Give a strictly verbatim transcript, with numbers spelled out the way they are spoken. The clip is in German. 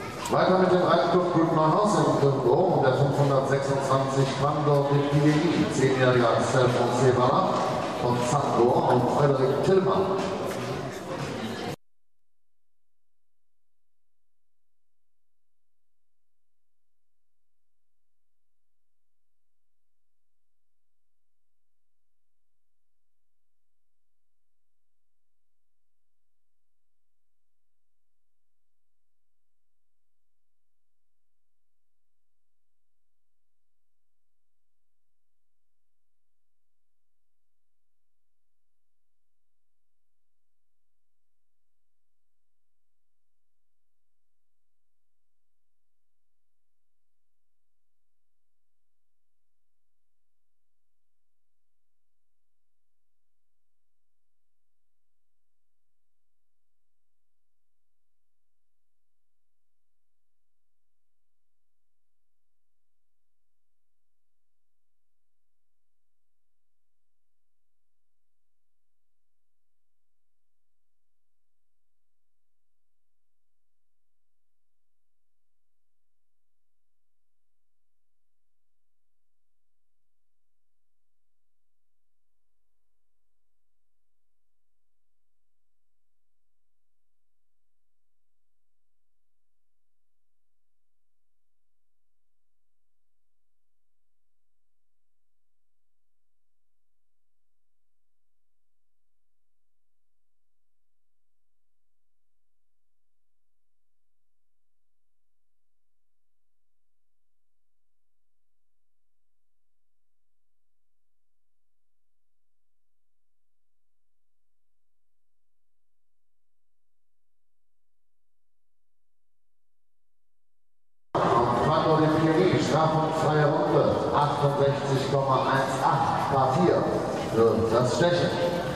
Weiter mit dem Reitclub Gut Neuhaus in Grüngo und der fünfhundertsechsundzwanzig Quando de Pieghi, zehnjähriger Axel von Sebala und Sandor und Frederik Tillmann. Quando de Pieghi, strafungsfreie Runde, achtundsechzig Komma achtzehn K vier für das Stechen.